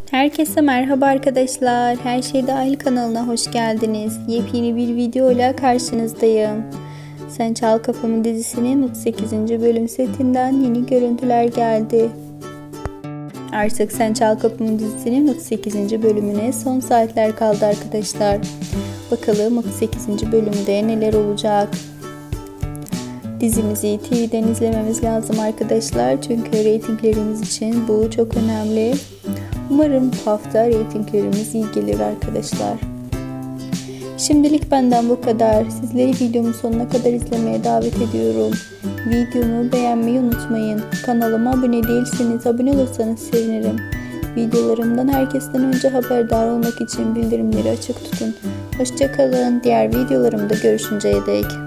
Herkese merhaba arkadaşlar. Her Şey Dahil kanalına hoş geldiniz. Yepyeni bir video ile karşınızdayım. Sen Çal Kapımı dizisinin 38. bölüm setinden yeni görüntüler geldi. Artık Sen Çal Kapımı dizisinin 38. bölümüne son saatler kaldı arkadaşlar. Bakalım 38. bölümde neler olacak? Dizimizi TV'den izlememiz lazım arkadaşlar. Çünkü reytinglerimiz için bu çok önemli. Umarım bu hafta reytinglerimiz iyi gelir arkadaşlar. Şimdilik benden bu kadar. Sizleri videomun sonuna kadar izlemeye davet ediyorum. Videomu beğenmeyi unutmayın. Kanalıma abone değilseniz abone olursanız sevinirim. Videolarımdan herkesten önce haberdar olmak için bildirimleri açık tutun. Hoşça kalın. Diğer videolarımda görüşünceye dek.